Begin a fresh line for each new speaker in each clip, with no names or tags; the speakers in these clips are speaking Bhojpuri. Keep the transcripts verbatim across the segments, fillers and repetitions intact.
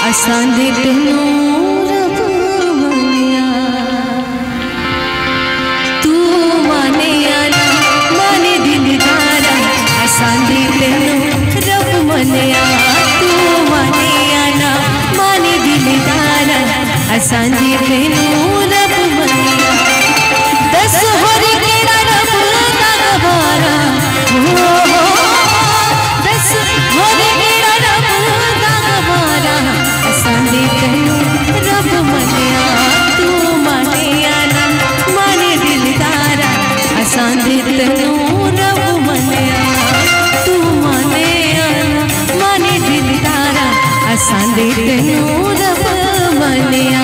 असां दे तैनू रब मनिया तू मानिया ना माने दिलदारा असां दे तैनू रब मनिया तू मानिया ना माने दिलदारा असां दे तैनू रब मनिया दस होरी केड़ा रब दा गवारा हो दस होरी केड़ा रब दा गवारा असां दे तैनू रब मनिया तू मानिया ना माने दिलदारा असां दे तैनू रब मनिया तू मानिया ना माने दिलदारा असां दे तैनू रब मनिया।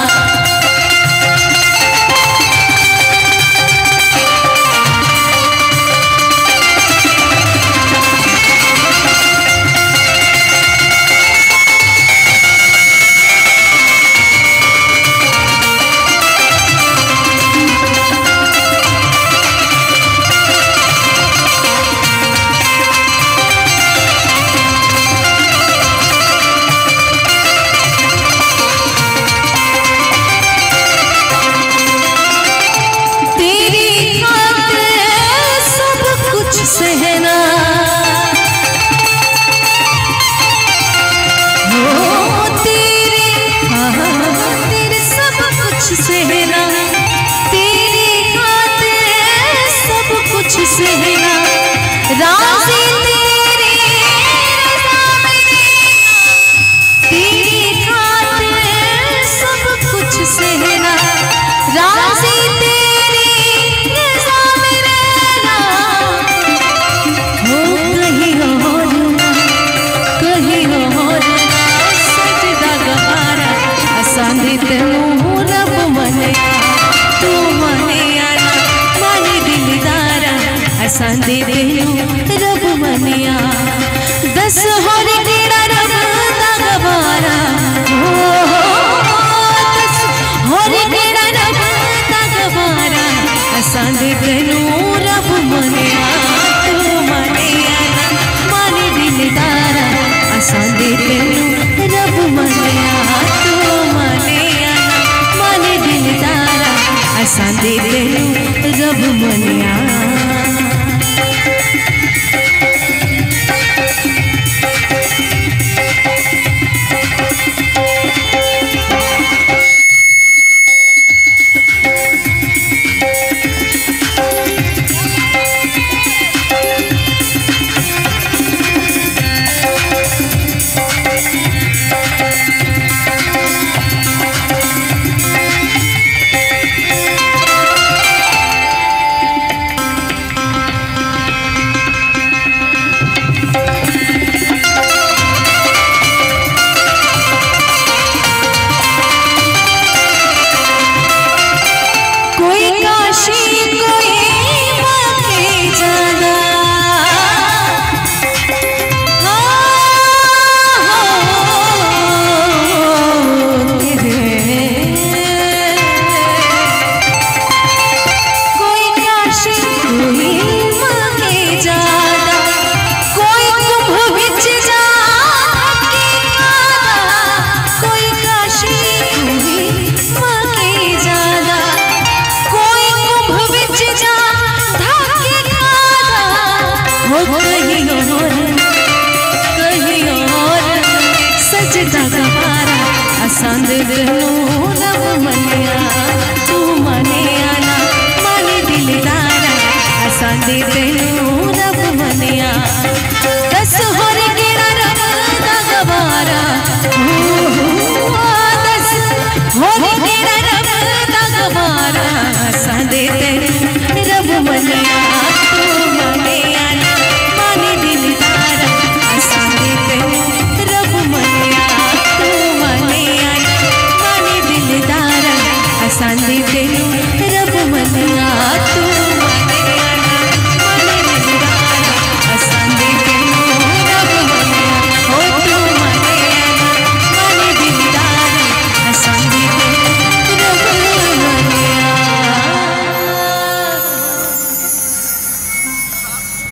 सहना हो तेरे हाँ तेरे सब कुछ सहना तेरे खातिर सब कुछ सहना राज़ी तेरे रज़ा में तेरे खातिर सब कुछ सहना राज़ी तेरी रज़ा में रहना असां दे तैनू रब मनिया तू मानिया ना माने दिलदारा असां दे तैनू रब मनिया दस होर केड़ा रब दा गवारा हो दस होर केड़ा रब दा गवारा असां दे तैनू रब मनिया तू मानिया ना माने दिलदारा असां दे तैनू रब मनिया असां दे तैनू रब मनिया।